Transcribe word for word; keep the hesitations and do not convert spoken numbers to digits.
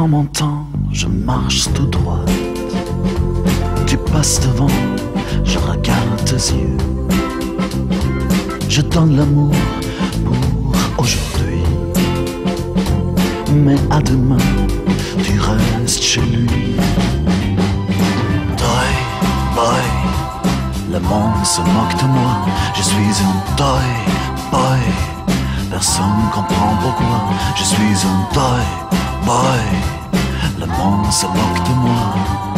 prends mon temps, je marche tout droit. Tu passes devant, je regarde tes yeux. Je donne l'amour pour aujourd'hui, mais à demain, tu restes chez lui. Toy boy, le monde se moque de moi. Je suis un toy boy, personne comprend pourquoi. Je suis un toy boy, le monde se moque de moi.